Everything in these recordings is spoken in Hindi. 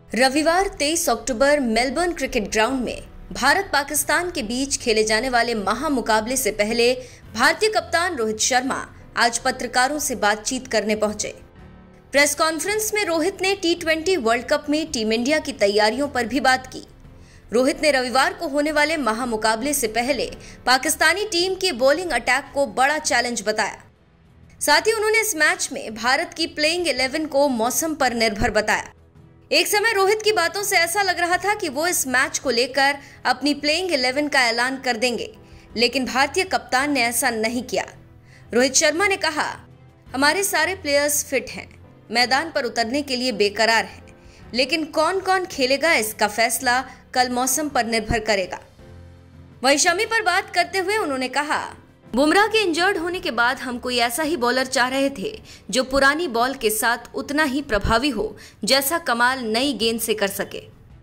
रविवार 23 अक्टूबर मेलबर्न क्रिकेट ग्राउंड में भारत पाकिस्तान के बीच खेले जाने वाले महामुकाबले से पहले भारतीय कप्तान रोहित शर्मा आज पत्रकारों से बातचीत करने पहुंचे। प्रेस कॉन्फ्रेंस में रोहित ने टी20 वर्ल्ड कप में टीम इंडिया की तैयारियों पर भी बात की। रोहित ने रविवार को होने वाले महामुकाबले से पहले पाकिस्तानी टीम के बॉलिंग अटैक को बड़ा चैलेंज बताया। साथ ही उन्होंने इस मैच में भारत की प्लेइंग 11 को मौसम पर निर्भर बताया। एक समय रोहित की बातों से ऐसा लग रहा था कि वो इस मैच को लेकर अपनी प्लेइंग 11 का ऐलान कर देंगे, लेकिन भारतीय कप्तान ने ऐसा नहीं किया। रोहित शर्मा ने कहा, हमारे सारे प्लेयर्स फिट हैं, मैदान पर उतरने के लिए बेकरार हैं, लेकिन कौन कौन खेलेगा इसका फैसला कल मौसम पर निर्भर करेगा। वहीं शमी पर बात करते हुए उन्होंने कहा, बुमराह के इंजर्ड होने के बाद हम कोई ऐसा ही बॉलर चाह रहे थे जो पुरानी बॉल के साथ उतना ही प्रभावी हो जैसा कमाल नई गेंद से कर सके।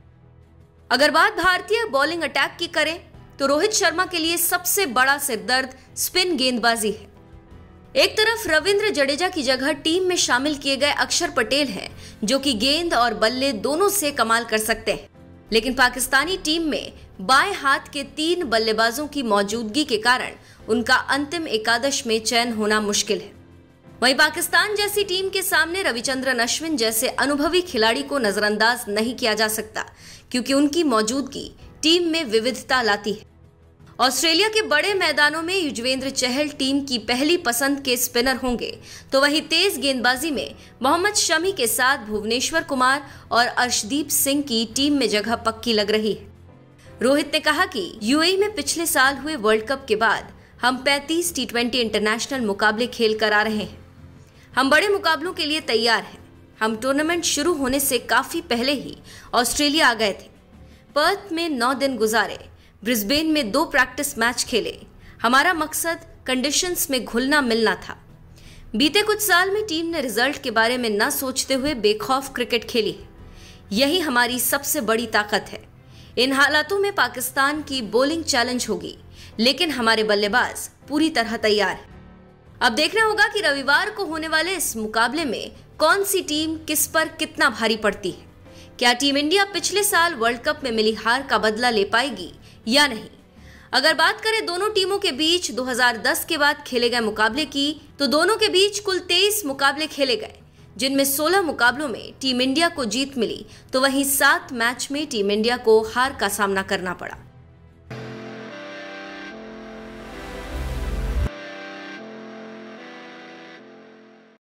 अगर बात भारतीय बॉलिंग अटैक की करें तो रोहित शर्मा के लिए सबसे बड़ा सिरदर्द स्पिन गेंदबाजी है। एक तरफ रविंद्र जडेजा की जगह टीम में शामिल किए गए अक्षर पटेल हैं, जो कि गेंद और बल्ले दोनों से कमाल कर सकते हैं, लेकिन पाकिस्तानी टीम में बाएं हाथ के 3 बल्लेबाजों की मौजूदगी के कारण उनका अंतिम एकादश में चयन होना मुश्किल है। वहीं पाकिस्तान जैसी टीम के सामने रविचंद्रन अश्विन जैसे अनुभवी खिलाड़ी को नजरअंदाज नहीं किया जा सकता, क्योंकि उनकी मौजूदगी टीम में विविधता लाती है। ऑस्ट्रेलिया के बड़े मैदानों में युजवेंद्र चहल टीम की पहली पसंद के स्पिनर होंगे, तो वहीं तेज गेंदबाजी में मोहम्मद शमी के साथ भुवनेश्वर कुमार और अर्शदीप सिंह की टीम में जगह पक्की लग रही है। रोहित ने कहा कि यूएई में पिछले साल हुए वर्ल्ड कप के बाद हम 35 टी20 इंटरनेशनल मुकाबले खेल कर आ रहे हैं। हम बड़े मुकाबलों के लिए तैयार हैं। हम टूर्नामेंट शुरू होने से काफी पहले ही ऑस्ट्रेलिया आ गए थे। पर्थ में 9 दिन गुजारे, ब्रिस्बेन में 2 प्रैक्टिस मैच खेले। हमारा मकसद कंडीशंस में घुलना मिलना था। बीते कुछ साल में टीम ने रिजल्ट के बारे में न सोचते हुए बेखौफ क्रिकेट खेली है। यही हमारी सबसे बड़ी ताकत है। इन हालातों में पाकिस्तान की बॉलिंग चैलेंज होगी, लेकिन हमारे बल्लेबाज पूरी तरह तैयार हैं। अब देखना होगा कि रविवार को होने वाले इस मुकाबले में कौन सी टीम किस पर कितना भारी पड़ती है। क्या टीम इंडिया पिछले साल वर्ल्ड कप में मिली हार का बदला ले पाएगी या नहीं। अगर बात करें दोनों टीमों के बीच 2010 के बाद खेले गए मुकाबले की, तो दोनों के बीच कुल 23 मुकाबले खेले गए, जिनमें 16 मुकाबलों में टीम इंडिया को जीत मिली, तो वहीं 7 मैच में टीम इंडिया को हार का सामना करना पड़ा।